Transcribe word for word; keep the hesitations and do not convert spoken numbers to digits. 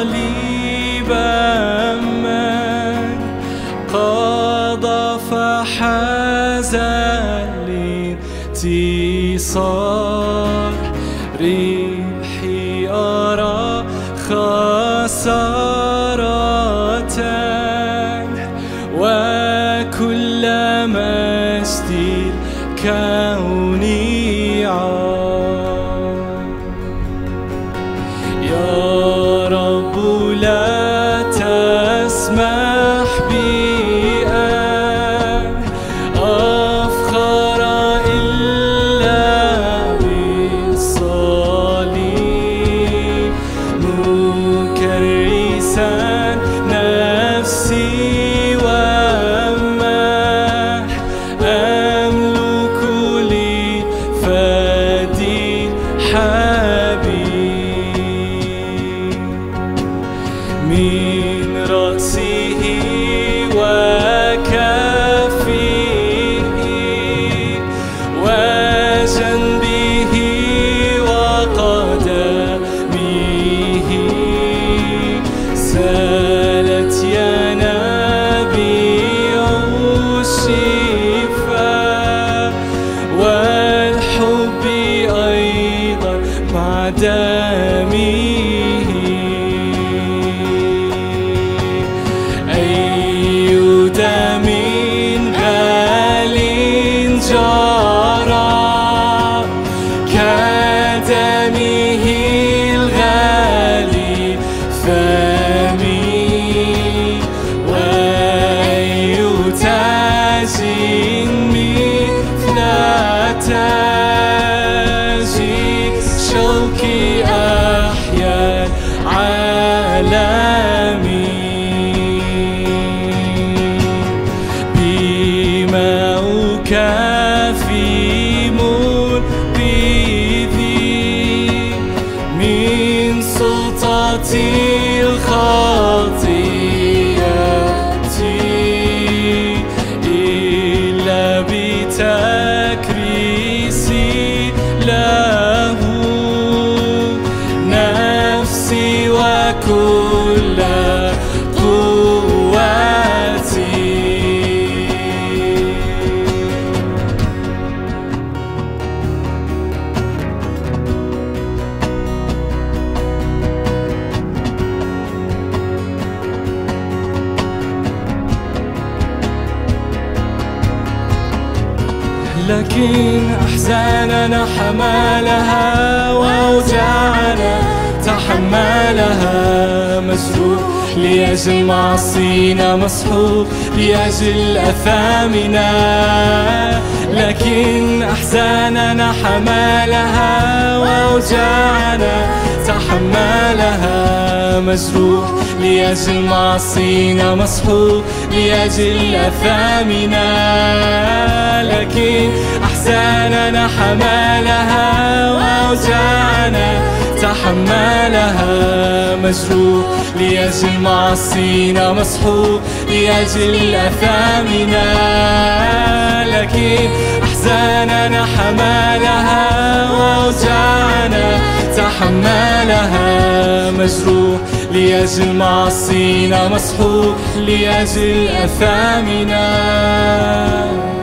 صليب من قضى فحاز الانتصار. ربحي أرى خسارة وكل مجد الكون عار. يا رب لا تسمح بأن أفخر إلا بالصليب، مكرسا نفسي وما أملك لفدي حبيب. من رأسه وكفيه وجنبه وقدميه سالت ينابيع الشفاء والحب أيضا مع دمه. أي دم غال جرى كدمه الغالي فمي، وأي تاج مثل تاج شوقي أحيا العالم. بما أكافي منقذي من سلطة الخطيئة، إلا بتكريسي له نفسي وكل قوتي. لكن أحزاننا حملها وأوجاعنا تحملها، مسروق لأجل معصينا، مسحوق لأجل أثامنا. لكن أحزاننا حملها وأوجاعنا تحملها، مسروق لأجل معصينا، مسحوق لأجل أثامنا. لكن أحزاننا حملها وأوجاعنا تحملها، مجروح لأجل معصينا، مسحوق لأجل أثامنا. لكن أحزاننا حملها وأوجاعنا تحملها، مجروح لأجل معصينا، مسحوق لأجل أثامنا.